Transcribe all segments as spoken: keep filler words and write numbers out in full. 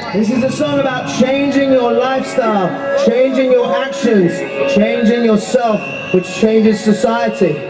This is a song about changing your lifestyle, changing your actions, changing yourself, which changes society.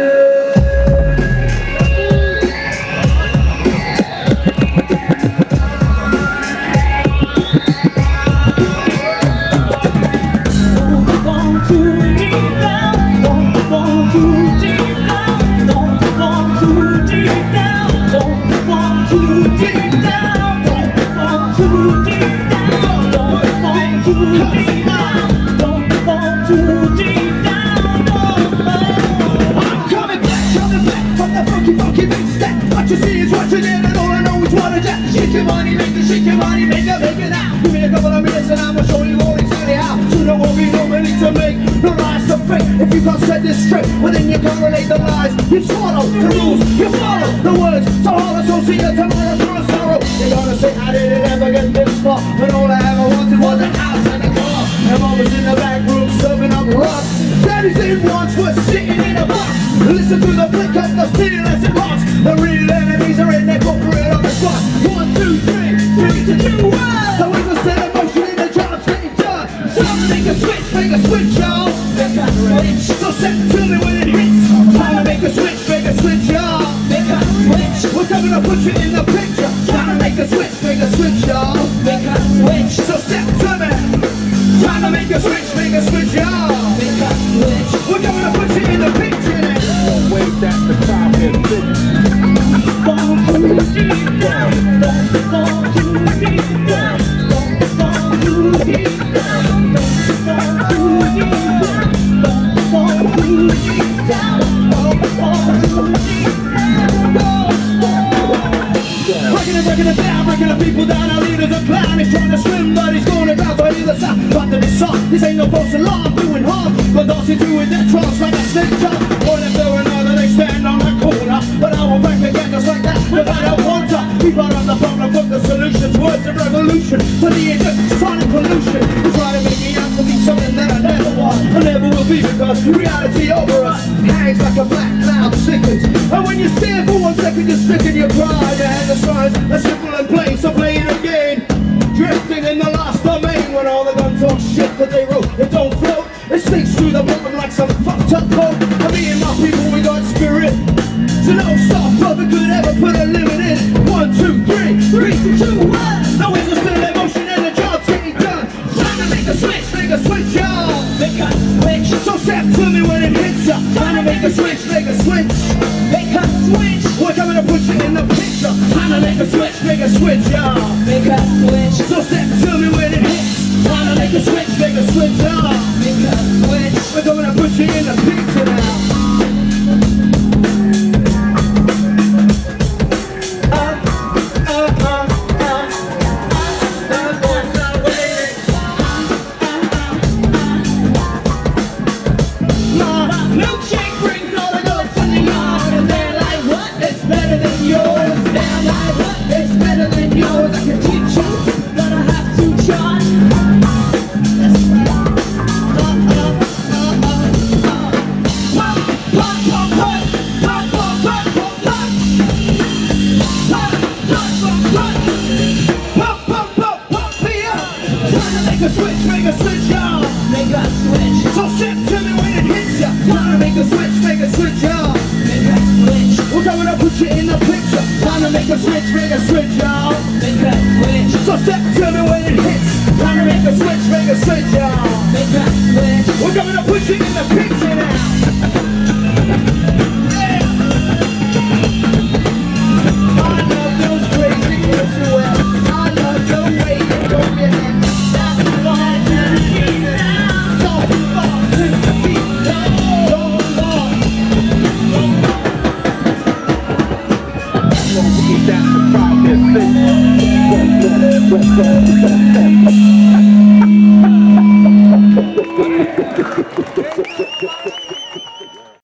What you see is what you did, and all I know is what I did. Shake your money, make it, shake your money, make it, make it now. Give me a couple of minutes and I'ma show you all exactly how. So there won't be no money to make, no lies to fake. If you can't set this straight, well then you correlate the lies. You swallow the rules, you follow the words. So all associate tomorrow through a sorrow. They're gonna say, how did it ever get this far? When all I ever wanted was a house and a car. And mom was in the back room serving up rocks. Daddy's in once was sitting in a box. Listen to the flick of the steel as it rocks. The real enemies are in their corporate on the spot. One, two, three, three to two, one. So it's a set of motion in the job's getting done. So make a switch, make a switch, y'all. Make a switch. So set to me when it hits. Time to make a switch, make a switch, y'all. Make a switch. We're coming to put you in the picture. Time to make a switch, make a switch, y'all. Make a switch. So step to me. Time to make a switch, make a switch, y'all. Make a switch. We're coming to put you in the picture now. Wait, that's the time is finished. Fall too deep down, don't fall too deep down, don't fall too deep down, don't fall too deep down, don't fall too deep down, don't fall too deep down. Breaking it, breaking it down, breaking the people down. Our leader's a clown, he's trying to swim, but he's going down to either side. But to this song, this ain't no false alarm, doing harm, but dancing through with that trance like a snake jump. One after another, they stand on the corner, but I won't back again just like that. Cause I don't want to. People are on the problem, put the solutions, words of revolution. For the agent, sonic pollution. They try to make me out to be something that I never was, I never will be, because reality over us hangs like a black cloud sickens. And when you stand for one second, you're stricken, your pride. And the signs are simple and plain, so play it again. Drifting in the last domain, when all the guns talk shit that they wrote, it don't float. It sinks through the bottom like some fucked up boat. And me and my people, we got spirit. So no soft brother could ever put a limit in it. One, two, three, three, two, one. No, it's just still emotion and the job's getting done. Time to make a switch, make a switch, y'all. Make a switch. So step to me when it hits ya. Time to make a switch, make a switch. Make a switch. We're coming to put you in the picture. Time to make a switch, make a switch, y'all. Make a switch. So step to me when it hits. Time to make a switch, make a switch, y'all. Make a switch. We're coming to put you in the picture now. Make a switch, make a switch, y'all. Make a switch. So step to me when it hits. Time to make a switch, make a switch, y'all. Make a switch. We're coming to put you in the picture now. Yeah. I love those crazy kids you wear. I love the way you throw your head. That's why I keep down. So far to keep down. So long. That's the problem.